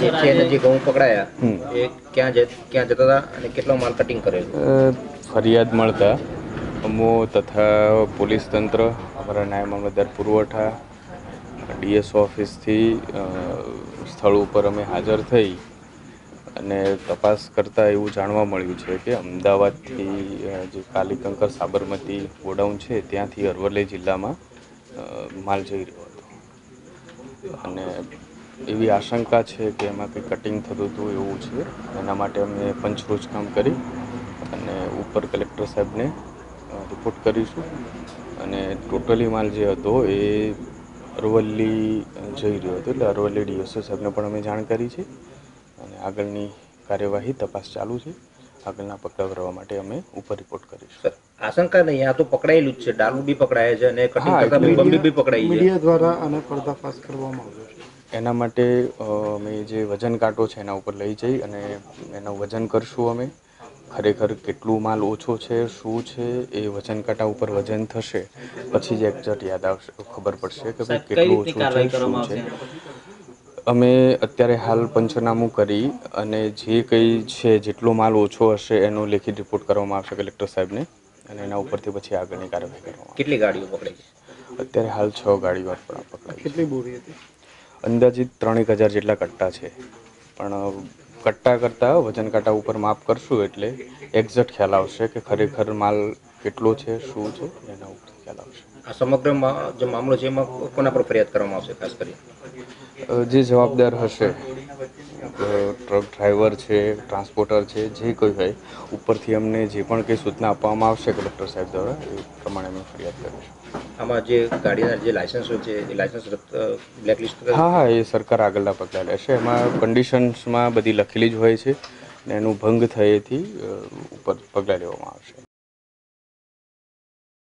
જે ઘઉં પકડાયા એ ક્યાં જતા હતા અને કેટલો માલ કટિંગ કરેલું? ફરિયાદ મળતા અમો તથા પોલીસ તંત્ર, અમારા નાયબ મામલતદાર પુરવઠા, ડીએસ ઓફિસથી સ્થળ ઉપર અમે હાજર થઈ અને તપાસ કરતાં એવું જાણવા મળ્યું છે કે અમદાવાદથી જે કાલીકંકર સાબરમતી ગોડાઉન છે ત્યાંથી અરવલ્લી જિલ્લામાં માલ જઈ રહ્યો હતો અને એવી આશંકા છે કે એમાં કંઈ કટિંગ થતું હતું એવું છે. એના માટે અમે પંચરોજ કરી અને ઉપર કલેક્ટર સાહેબને રિપોર્ટ કરીશું અને ટોટલી માલ જે હતો એ અરવલ્લી જઈ રહ્યો હતો, એટલે અરવલ્લી ડીએસઓ સાહેબને પણ અમે જાણ કરી છે અને આગળની કાર્યવાહી તપાસ ચાલુ છે. આગળના પગલાં ભરવા માટે અમે ઉપર રિપોર્ટ કરીશું. આશંકા નહીં, આ તો પકડાયેલું જ છે, ડાલુ બી પકડાય છે અને કટિંગ કરતા બી પકડાઈ છે. મીડિયા દ્વારા આને પર્દાફાશ કરવામાં આવ્યો છે. એના માટે અમે જે વજન કાંટો છે એના ઉપર લઈ જઈ અને એનું વજન કરશું. અમે ખરેખર કેટલું માલ ઓછો છે, શું છે, એ વજન કાંટા ઉપર વજન થશે પછી જ એક્ઝેક્ટ યાદ આવશે, ખબર પડશે કે ભાઈ કેટલું ઓછું છે, શું છે. અમે અત્યારે હાલ પંચનામું કરી અને જે કંઈ છે જેટલો માલ ઓછો હશે એનો લેખિત રિપોર્ટ કરવામાં આવશે કલેક્ટર સાહેબને અને એના ઉપરથી પછી આગળની કાર્યવાહી કરવામાં. કેટલી ગાડીઓ પકડાઈ છે? અત્યારે હાલ 6 ગાડીઓ પકડાઈ. કેટલી બોરી હતી? અંદાજિત 3,000 જેટલા કટ્ટા છે, પણ કટ્ટા કરતાં વજન કાંટા ઉપર માપ કરશું એટલે એક્ઝેક્ટ ખ્યાલ આવશે કે ખરેખર માલ કેટલો છે, શું છે, એના ઉપર ખ્યાલ આવશે. આ સમગ્ર જે મામલો છે એમાં કોના પર ફરિયાદ કરવામાં આવશે? ખાસ કરી જે જવાબદાર હશે, ટ્રક ડ્રાઈવર છે, ટ્રાન્સપોર્ટર છે, જે કોઈ હોય ઉપરથી અમને જે પણ કંઈ સૂચના આપવામાં આવશે કલેક્ટર સાહેબ દ્વારા એ પ્રમાણે અમે ફરિયાદ કરીશું. આમાં જે ગાડીના જે લાયસન્સો છે એ લાયસન્સ બ્લેકલિસ્ટ? હા, એ સરકાર આગળના પગલાં લેશે. એમાં કન્ડિશન્સમાં બધી લખેલી જ હોય છે ને એનું ભંગ થયેથી ઉપર પગલાં લેવામાં આવશે.